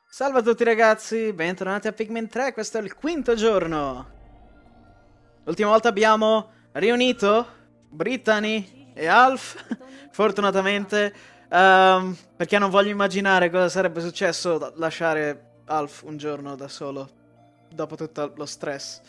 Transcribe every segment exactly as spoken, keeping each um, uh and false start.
Salve a tutti ragazzi, bentornati a Pikmin tre, questo è il quinto giorno. L'ultima volta abbiamo riunito Brittany e Alf, fortunatamente, um, perché non voglio immaginare cosa sarebbe successo da lasciare Alf un giorno da solo, dopo tutto lo stress.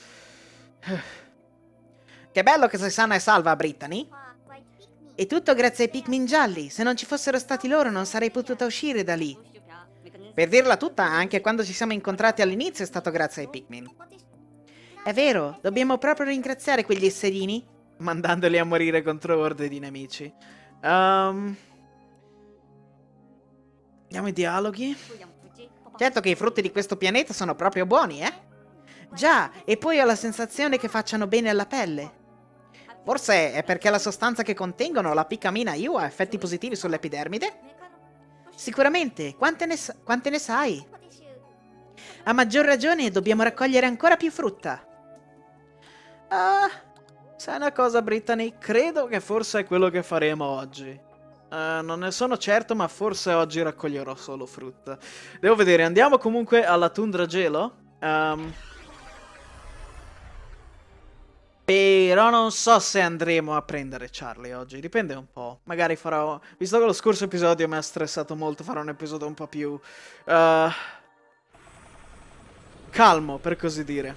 Che bello che sei sana e salva, Brittany. E tutto grazie ai Pikmin gialli. Se non ci fossero stati loro non sarei potuta uscire da lì. Per dirla tutta, anche quando ci siamo incontrati all'inizio è stato grazie ai Pikmin. È vero, dobbiamo proprio ringraziare quegli esserini? Mandandoli a morire contro orde di nemici. Um, Andiamo ai dialoghi. Certo che i frutti di questo pianeta sono proprio buoni, eh? Già, e poi ho la sensazione che facciano bene alla pelle. Forse è perché la sostanza che contengono, la picamina I U, ha effetti positivi sull'epidermide? Sicuramente, quante ne, sa quante ne sai? A maggior ragione dobbiamo raccogliere ancora più frutta. Ah, sai una cosa, Brittany? Credo che forse è quello che faremo oggi. Uh, non ne sono certo, ma forse oggi raccoglierò solo frutta. Devo vedere, andiamo comunque alla tundra gelo. Um, però non so se andremo a prendere Charlie oggi, dipende un po'. Magari farò... Visto che lo scorso episodio mi ha stressato molto, farò un episodio un po' più... Uh, calmo, per così dire.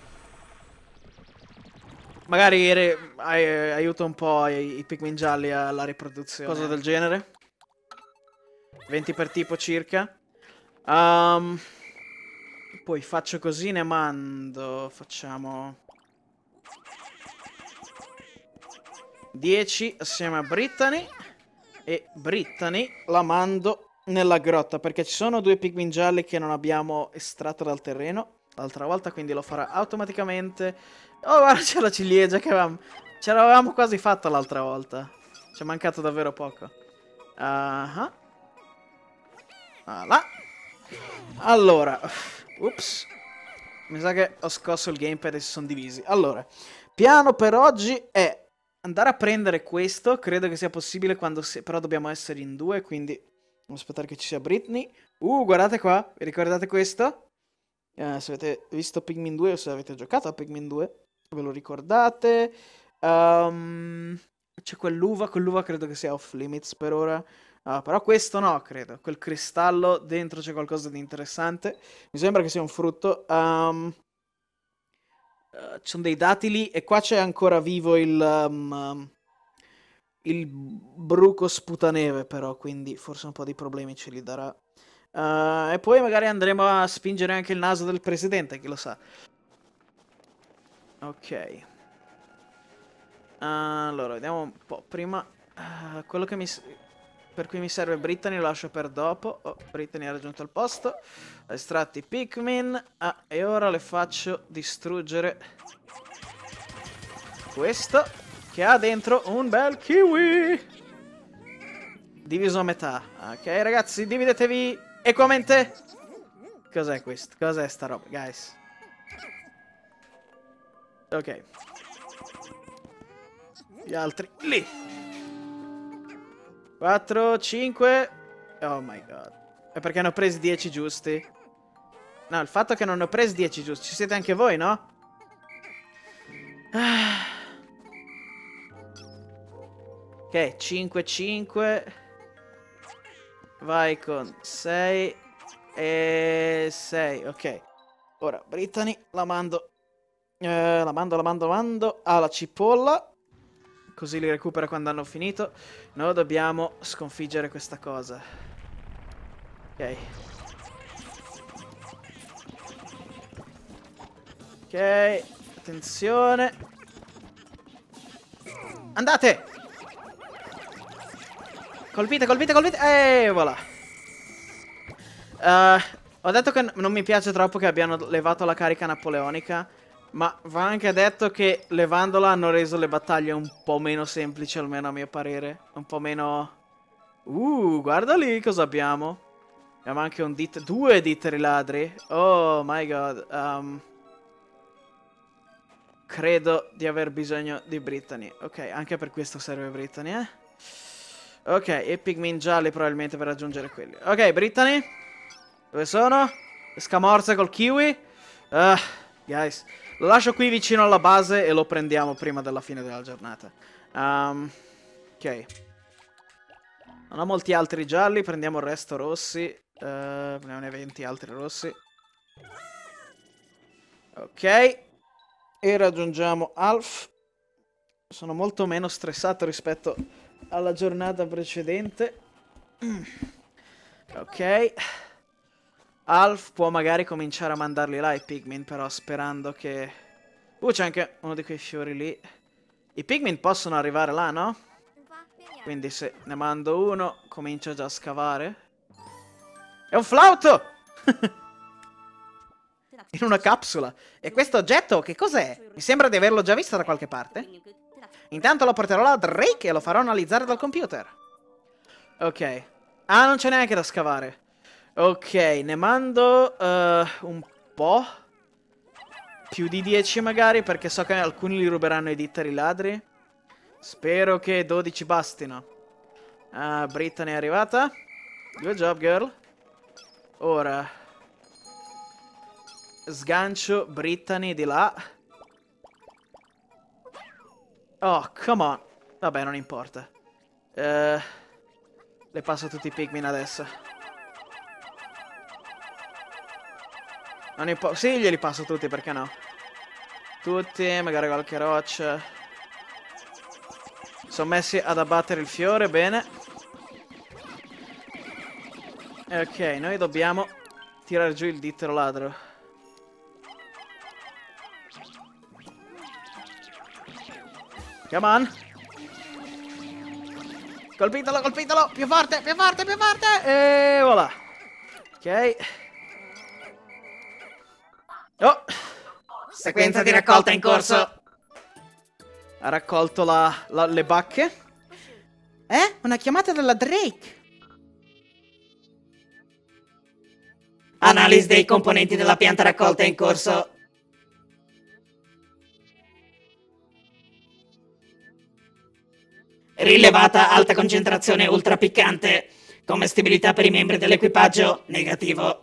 Magari re, ai, aiuto un po' i, i Pikmin gialli alla riproduzione. Cosa del genere. venti per tipo circa. Um, poi faccio così, ne mando. Facciamo... dieci assieme a Brittany. E Brittany la mando nella grotta, perché ci sono due Pikmin gialli che non abbiamo estratto dal terreno l'altra volta, quindi lo farà automaticamente. Oh, guarda, c'è la ciliegia che avevamo... ce l'avevamo quasi fatta l'altra volta. Ci è mancato davvero poco. Uh-huh. Voilà. Allora, ups, mi sa che ho scosso il gamepad e si sono divisi. Allora, piano per oggi è andare a prendere questo. Credo che sia possibile quando si... però dobbiamo essere in due, quindi devo aspettare che ci sia Brittany. Uh, guardate qua, vi ricordate questo? Eh, se avete visto Pikmin due o se avete giocato a Pikmin due, ve lo ricordate? Um, C'è quell'uva, quell'uva credo che sia off limits per ora. Uh, però questo no, credo. Quel cristallo, dentro c'è qualcosa di interessante. Mi sembra che sia un frutto. Um, uh, ci sono dei datili e qua c'è ancora vivo il... Um, il bruco sputaneve però, quindi forse un po' di problemi ce li darà. Uh, e poi magari andremo a spingere anche il naso del presidente, chi lo sa. Ok. Uh, allora, vediamo un po'. Prima, uh, quello che mi... per cui mi serve Brittany lo lascio per dopo. Oh, Brittany ha raggiunto il posto. Ho estratto i Pikmin. Ah, e ora le faccio distruggere questo, che ha dentro un bel kiwi. Diviso a metà. Ok, ragazzi, dividetevi equamente. Cos'è questo? Cos'è sta roba, guys? Ok. Gli altri lì. quattro, cinque. Oh my god. È perché ne ho presi dieci giusti. No, il fatto che non ne ho presi dieci giusti. Ci siete anche voi, no? Ah. Ok, cinque, cinque. Vai con sei e sei. Ok. Ora, Brittany, la mando. Eh, la mando, la mando, la mando alla cipolla. Così li recupera quando hanno finito. Noi dobbiamo sconfiggere questa cosa. Ok. Ok. Attenzione. Andate! Colpite, colpite, colpite. E voilà. Uh, ho detto che non mi piace troppo che abbiano levato la carica napoleonica. Ma va anche detto che levandola hanno reso le battaglie un po' meno semplici, almeno a mio parere. Un po' meno... Uh, guarda lì cosa abbiamo. Abbiamo anche un dit... due ditteri ladri. Oh my god. Um, credo di aver bisogno di Brittany. Ok, anche per questo serve Brittany, eh. Ok, e Pikmin gialli probabilmente per raggiungere quelli. Ok, Brittany. Dove sono? Scamorza col kiwi. Uh, guys. Lo lascio qui vicino alla base e lo prendiamo prima della fine della giornata. Um, ok. Non ho molti altri gialli. Prendiamo il resto rossi. Uh, prendiamo venti altri rossi. Ok. E raggiungiamo Alf. Sono molto meno stressato rispetto alla giornata precedente. Ok. Alf può magari cominciare a mandarli là i Pikmin, però sperando che... Uh, c'è anche uno di quei fiori lì. I Pikmin possono arrivare là, no? Quindi se ne mando uno, comincio già a scavare. È un flauto! In una capsula. E questo oggetto che cos'è? Mi sembra di averlo già visto da qualche parte. Intanto lo porterò là a Drake e lo farò analizzare dal computer. Ok. Ah, non c'è neanche da scavare. Ok, ne mando uh, un po'. Più di dieci magari, perché so che alcuni li ruberanno i ditteri ladri. Spero che dodici bastino. Uh, Brittany è arrivata. Good job, girl. Ora sgancio Brittany di là. Oh, come on. Vabbè, non importa. Uh, le passo tutti i Pikmin adesso. Non importa. Sì, glieli passo tutti, perché no? Tutti, magari qualche roccia. Sono messi ad abbattere il fiore, bene. Ok, noi dobbiamo tirare giù il dittero ladro. Come on. Colpitelo, colpitelo. Più forte, più forte, più forte. E voilà. Ok. Oh. Sequenza di raccolta in corso. Ha raccolto la, la, le bacche. Eh? Una chiamata dalla Drake. Analisi dei componenti della pianta raccolta in corso. Rilevata alta concentrazione ultra piccante. Commestibilità per i membri dell'equipaggio negativo.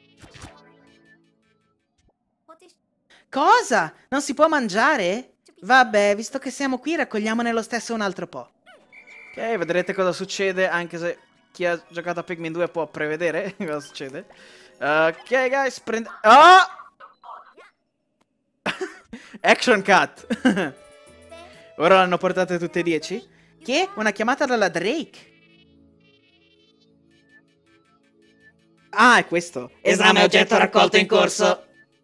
Cosa? Non si può mangiare? Vabbè, visto che siamo qui, raccogliamone lo stesso un altro po'. Ok, vedrete cosa succede, anche se chi ha giocato a Pikmin due può prevedere cosa succede. Ok, guys, prende... Oh! Action cut! Ora l'hanno portate tutte e dieci? Che? Una chiamata dalla Drake? Ah, è questo. Esame oggetto raccolto in corso.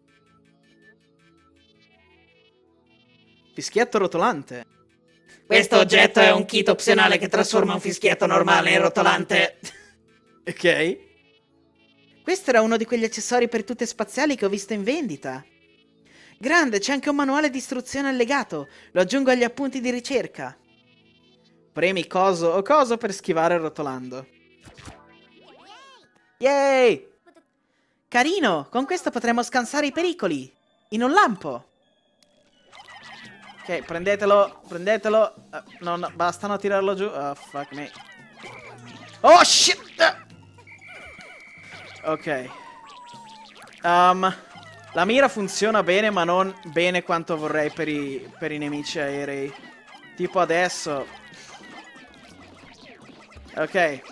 Fischietto rotolante. Questo oggetto è un kit opzionale che trasforma un fischietto normale in rotolante. Ok. Questo era uno di quegli accessori per tute spaziali che ho visto in vendita. Grande, c'è anche un manuale di istruzione allegato. Lo aggiungo agli appunti di ricerca. Premi coso o coso per schivare rotolando. Yay! Carino, con questo potremo scansare i pericoli. In un lampo. Ok, prendetelo, prendetelo. Uh, no, no, bastano tirarlo giù. Oh, fuck me. Oh, shit! Ok. Um, la mira funziona bene, ma non bene quanto vorrei per i, per i nemici aerei. Tipo adesso. Ok. È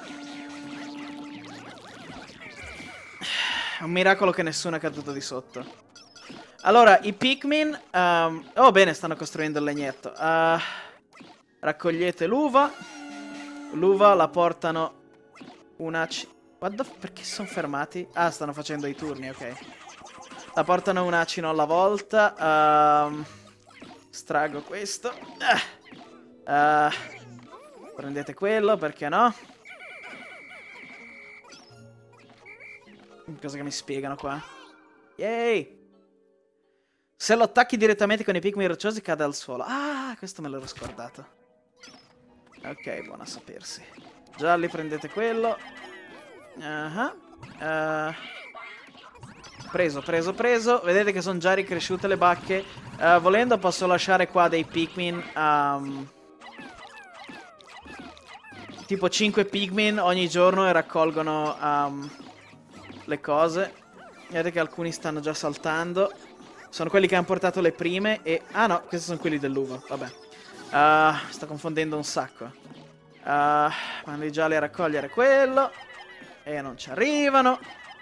un miracolo che nessuno è caduto di sotto. Allora, i Pikmin... Um, oh, bene, stanno costruendo il legnetto. Uh, raccogliete l'uva. L'uva la portano una... What the f... Perché sono fermati? Ah, stanno facendo i turni, ok. La portano un acino alla volta. Um, strago questo. Uh, uh, prendete quello, perché no? Cosa che mi spiegano qua. Yay! Se lo attacchi direttamente con i Pikmin rocciosi cade al suolo. Ah, questo me l'ero scordato. Ok, buono a sapersi. Gialli, prendete quello. Uh-huh. uh, preso, preso, preso. Vedete che sono già ricresciute le bacche. uh, Volendo posso lasciare qua dei Pikmin um, tipo cinque Pikmin ogni giorno e raccolgono um, le cose. Vedete che alcuni stanno già saltando. Sono quelli che hanno portato le prime e... Ah no, questi sono quelli dell'uva, vabbè. Uh, sto confondendo un sacco. Uh, mando i gialli a raccogliere quello. E non ci arrivano.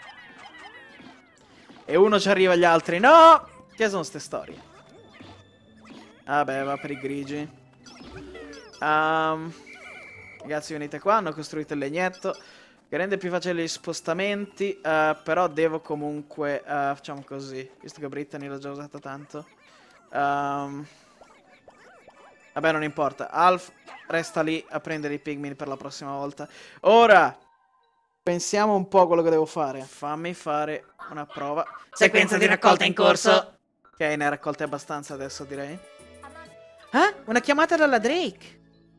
E uno ci arriva, gli altri no. Che sono ste storie? Vabbè, va per i grigi. Um, ragazzi, venite qua, hanno costruito il legnetto che rende più facile gli spostamenti, uh, però devo comunque, uh, facciamo così, visto che Brittany l'ho già usato tanto. Um, vabbè, non importa, Alf resta lì a prendere i pigmin per la prossima volta. Ora, pensiamo un po' a quello che devo fare. Fammi fare una prova. Sequenza di raccolta in corso. Ok, ne ha raccolte abbastanza adesso, direi. Ah, una chiamata dalla Drake.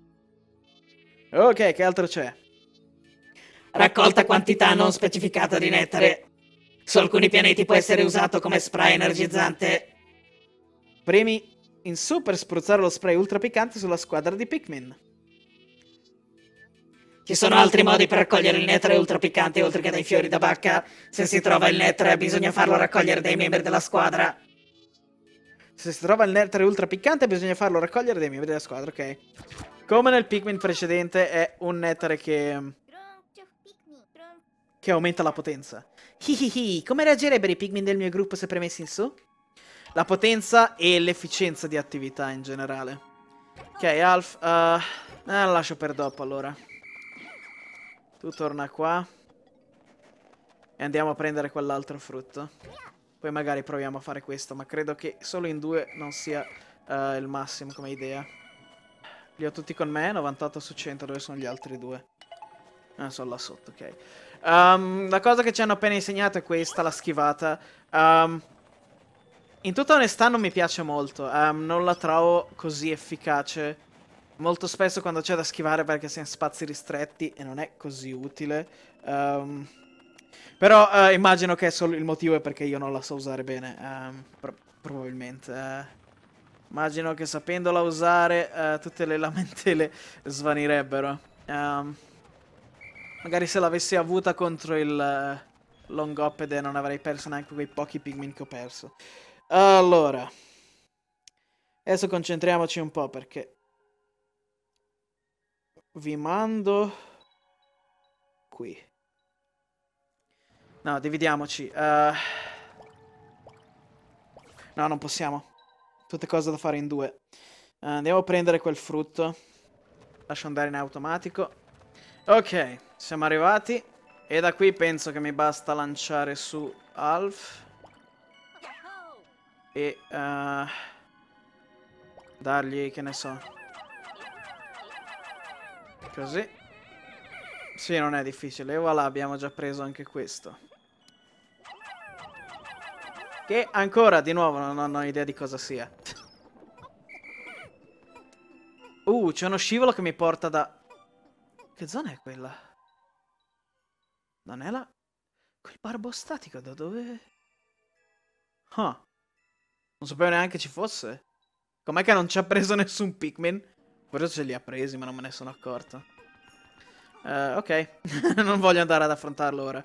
Ok, che altro c'è? Raccolta quantità non specificata di nettare. Su alcuni pianeti può essere usato come spray energizzante. Premi in su per spruzzare lo spray ultra piccante sulla squadra di Pikmin. Ci sono altri modi per raccogliere il nettare ultra piccante oltre che dai fiori da bacca. Se si trova il nettare bisogna farlo raccogliere dai membri della squadra. Se si trova il nettare ultra piccante bisogna farlo raccogliere dai membri della squadra, ok. Come nel Pikmin precedente è un nettare che... che aumenta la potenza. Hihihi, come reagirebbero i Pikmin del mio gruppo se premessi in su? La potenza e l'efficienza di attività in generale. Ok, Alf, uh, eh, la lascio per dopo allora. Tu torna qua. E andiamo a prendere quell'altro frutto. Poi magari proviamo a fare questo, ma credo che solo in due non sia uh, il massimo come idea. Li ho tutti con me, novantotto su cento, dove sono gli altri due? Ah, sono là sotto, ok. Um, la cosa che ci hanno appena insegnato è questa, la schivata. Um, in tutta onestà non mi piace molto, um, non la trovo così efficace. Molto spesso quando c'è da schivare perché sei in spazi ristretti e non è così utile. Um, però uh, immagino che solo il motivo è perché io non la so usare bene, um, pro probabilmente. Uh, immagino che sapendola usare uh, tutte le lamentele svanirebbero. Um, magari se l'avessi avuta contro il uh, Longopede non avrei perso neanche quei pochi Pikmin che ho perso. Allora, adesso concentriamoci un po' perché vi mando qui. No, dividiamoci. Uh... No, non possiamo. Tutte cose da fare in due. Uh, andiamo a prendere quel frutto. Lascio andare in automatico. Ok, siamo arrivati. E da qui penso che mi basta lanciare su Alf. E uh... dargli, che ne so. Così. Sì, non è difficile. E voilà, abbiamo già preso anche questo. Che ancora, di nuovo, non, non ho idea di cosa sia. Uh, c'è uno scivolo che mi porta da... Che zona è quella? Non è la... Quel barbo statico, da dove... Huh. Non sapevo neanche ci fosse. Com'è che non ci ha preso nessun Pikmin? Forse ce li ha presi, ma non me ne sono accorto. Uh, ok. Non voglio andare ad affrontarlo ora.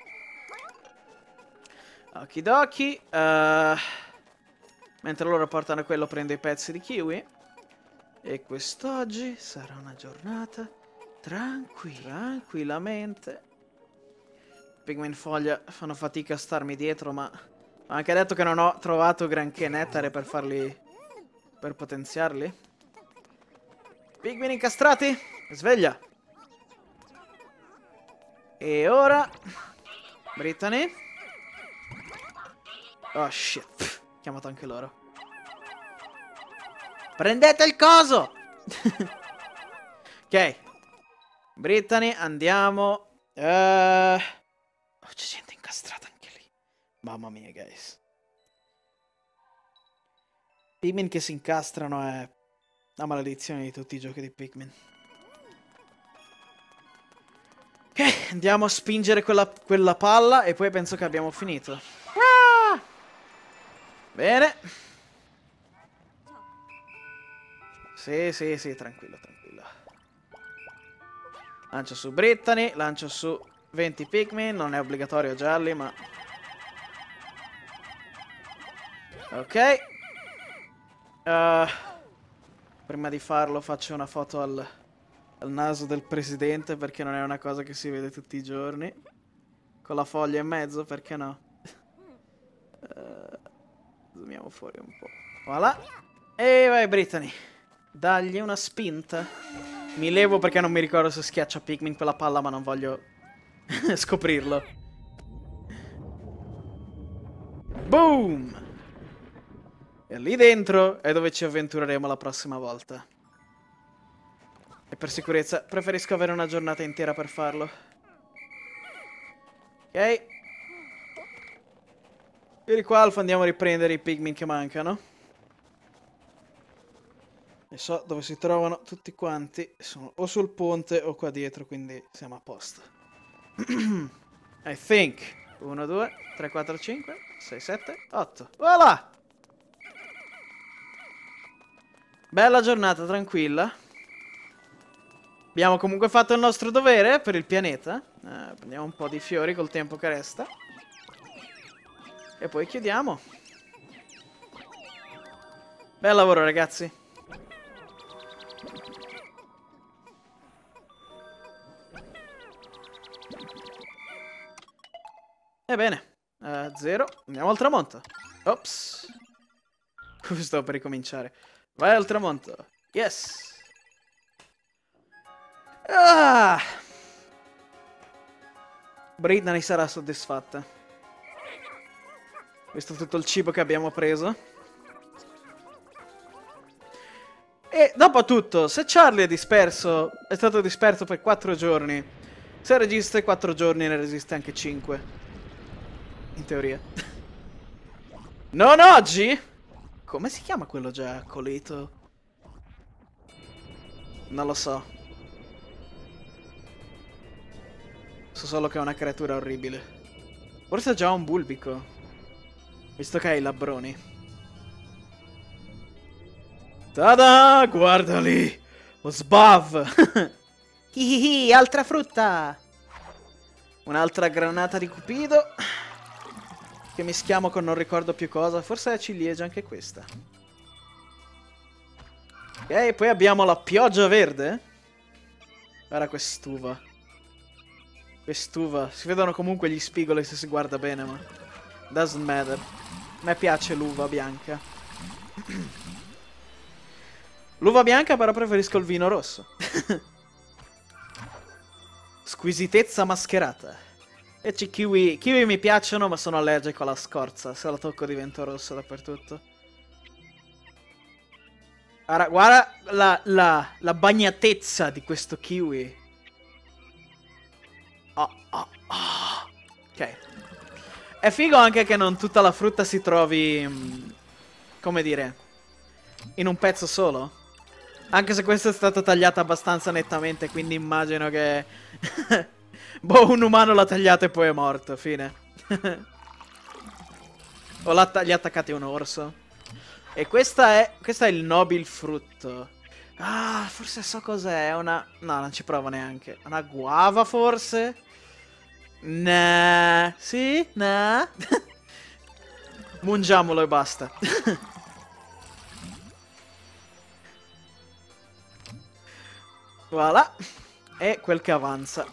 Okidoki. Uh, mentre loro portano quello, prendo i pezzi di kiwi. E quest'oggi sarà una giornata tranquilla. Tranquillamente. Pikmin foglia fanno fatica a starmi dietro, ma ho anche detto che non ho trovato granché nettare per farli... per potenziarli. Pikmin incastrati. Sveglia. E ora... Brittany. Oh shit. Pff, chiamato anche loro. Prendete il coso! Ok. Brittany, andiamo. Uh... Oh, c'è gente incastrata anche lì. Mamma mia, guys. Pikmin che si incastrano è la maledizione di tutti i giochi di Pikmin. Ok, andiamo a spingere quella, quella palla e poi penso che abbiamo finito. Ah! Bene. Sì, sì, sì, tranquillo, tranquillo. Lancio su Brittany, lancio su venti Pikmin, non è obbligatorio gialli, ma... Ok. Uh, prima di farlo faccio una foto al, al naso del presidente, perché non è una cosa che si vede tutti i giorni. Con la foglia in mezzo, perché no? Uh, zoomiamo fuori un po'. Voilà. E vai Brittany. Dagli una spinta. Mi levo perché non mi ricordo se schiaccia Pikmin quella palla, ma non voglio scoprirlo. Boom! E lì dentro è dove ci avventureremo la prossima volta. E per sicurezza preferisco avere una giornata intera per farlo. Ok. Vieni qua, Alfa, andiamo a riprendere i Pikmin che mancano. E so dove si trovano tutti quanti. Sono o sul ponte o qua dietro, quindi siamo a posto. I think. uno, due, tre, quattro, cinque, sei, sette, otto. Voilà! Bella giornata, tranquilla. Abbiamo comunque fatto il nostro dovere per il pianeta. Eh, prendiamo un po' di fiori col tempo che resta. E poi chiudiamo. Bel lavoro, ragazzi. Ebbene, uh, zero. Andiamo al tramonto. Ops. Stavo per ricominciare. Vai al tramonto. Yes. Ah. Brittany sarà soddisfatta. Visto tutto il cibo che abbiamo preso. E dopo tutto, se Charlie è disperso, è stato disperso per quattro giorni, se resiste quattro giorni ne resiste anche cinque. In teoria. Non oggi? Come si chiama quello giacolito? Non lo so. So solo che è una creatura orribile. Forse è già un bulbico, visto che ha i labbroni. Tada! Guarda lì! Lo sbav! Hihihi, altra frutta! Un'altra granata di cupido. Che mischiamo con non ricordo più cosa. Forse è ciliegia anche questa. Ok, poi abbiamo la pioggia verde. Guarda quest'uva. Quest'uva. Si vedono comunque gli spigoli se si guarda bene, ma doesn't matter. A me piace l'uva bianca. L'uva bianca però preferisco il vino rosso. Squisitezza mascherata. E ci kiwi. Kiwi mi piacciono, ma sono allergico alla scorza. Se la tocco divento rosso dappertutto. Guarda, guarda la, la, la bagnatezza di questo kiwi. Oh, oh, oh. Ok. È figo anche che non tutta la frutta si trovi, come dire, in un pezzo solo. Anche se questa è stata tagliata abbastanza nettamente, quindi immagino che... boh, un umano l'ha tagliata e poi è morto, fine. O l'ha gli ha attaccati un orso. E questa è, questa è il nobil frutto. Ah, forse so cos'è, è una... no, non ci provo neanche. Una guava, forse? Nah. Sì? Nah. Mungiamolo e basta. Voilà. E quel che avanza.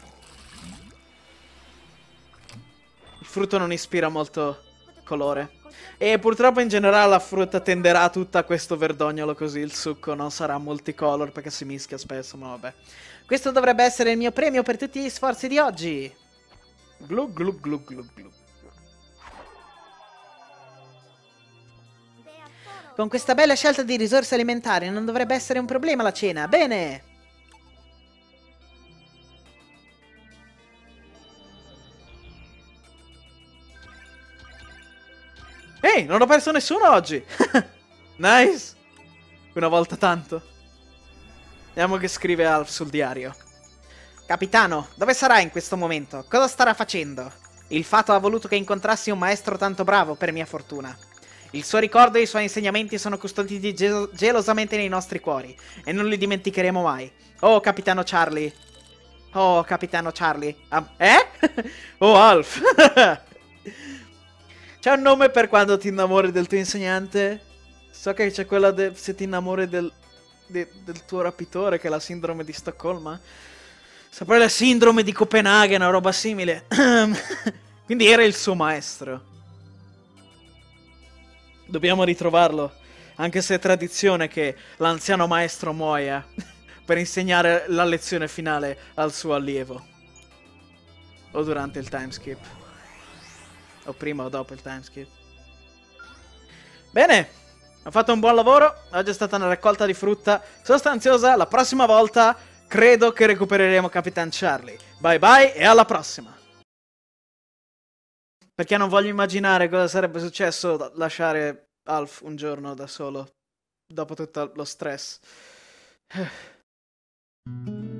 Il frutto non ispira molto colore. E purtroppo in generale la frutta tenderà tutta a questo verdognolo così. Il succo non sarà multicolor perché si mischia spesso, ma vabbè. Questo dovrebbe essere il mio premio per tutti gli sforzi di oggi. Glu glu glu glu glu. Con questa bella scelta di risorse alimentari non dovrebbe essere un problema la cena. Bene! Ehi, non ho perso nessuno oggi! Nice! Una volta tanto. Vediamo che scrive Alf sul diario. Capitano, dove sarà in questo momento? Cosa starà facendo? Il fato ha voluto che incontrassi un maestro tanto bravo, per mia fortuna. Il suo ricordo e i suoi insegnamenti sono custoditi gel gelosamente nei nostri cuori, e non li dimenticheremo mai. Oh, Capitano Charlie! Oh, capitano Charlie. Ah, eh? Oh, Alf. C'è un nome per quando ti innamori del tuo insegnante? So che c'è quella de- se ti innamori del, de- del tuo rapitore, che è la sindrome di Stoccolma. Saprei la sindrome di Copenaghen, una roba simile. Quindi era il suo maestro. Dobbiamo ritrovarlo, anche se è tradizione che l'anziano maestro muoia per insegnare la lezione finale al suo allievo. O durante il timeskip. O prima o dopo il timeskip. Bene, ho fatto un buon lavoro. Oggi è stata una raccolta di frutta sostanziosa. La prossima volta credo che recupereremo Capitan Charlie. Bye bye e alla prossima. Perché non voglio immaginare cosa sarebbe successo lasciare Alf un giorno da solo. Dopo tutto lo stress.